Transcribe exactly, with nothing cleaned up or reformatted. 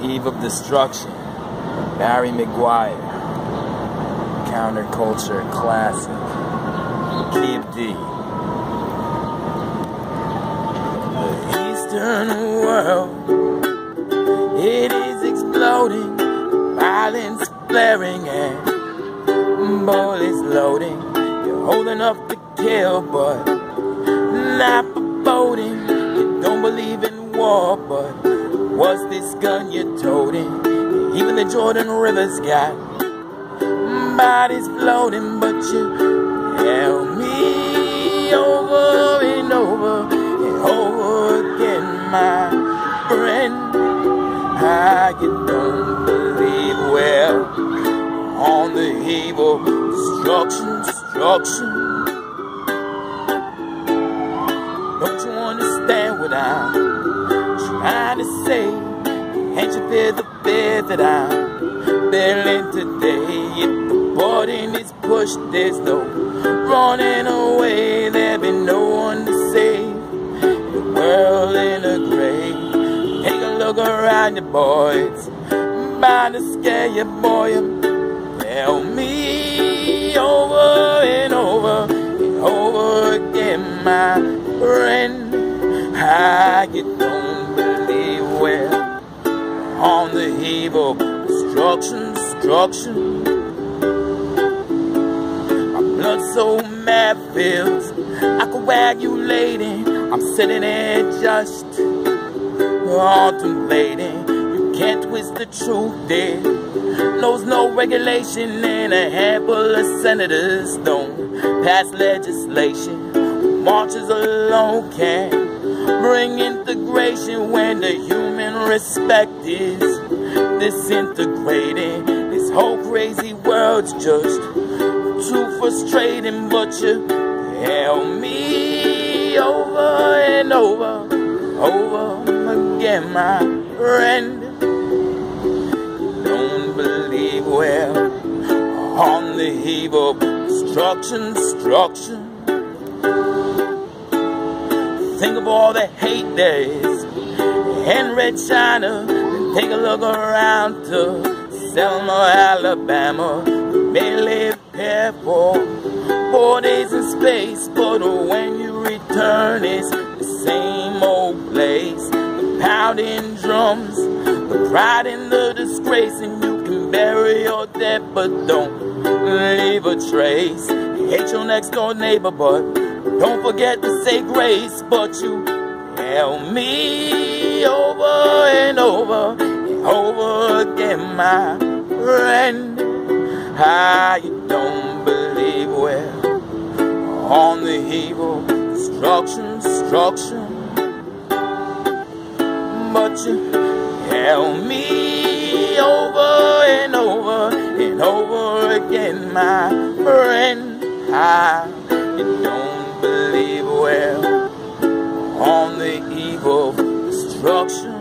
Eve of Destruction, Barry McGuire, Counterculture Classic, Key of D. The Eastern world, it is exploding, violence flaring and bullets loading. You're old enough to kill, but not for voting. You don't believe in war, but what's this gun you're toting? Even the Jordan River's got bodies floating, but you tell me over and over and over again, my friend, how you don't believe we're on the eve of destruction, destruction. Don't you understand what I'm trying to say? Can't you feel the fear that I'm feeling today? If the button is pushed, there's no running away. There'll be no one to save the world in a grave. Take a look around you, boy. It's bound to scare you, boy. Tell me over and over and over again, my friend, how you don't believe we're on the eve of destruction, destruction. My blood so mad feels coagulating. I'm sitting there just contemplating. You can't twist the truth, there knows no regulation, and a handful of senators don't pass legislation. Marches alone can't bring integration when the human respect is disintegrating. This whole crazy world's just too frustrating, but you tell me over and over, over again, my friend, don't believe we're on the eve of destruction, destruction. Think of all the hate there is in Red China. Take a look around to Selma, Alabama. We may live here for four days in space, but when you return, it's the same old place. The pounding drums, the pride and the disgrace, and you can bury your dead, but don't leave a trace. You hate your next door neighbor, but don't forget to say grace. But you tell me over and over and over again, my friend, how you don't believe we're on the eve of destruction, destruction. But you tell me over and over and over again, my friend, how you don't believe we're on the eve of destruction.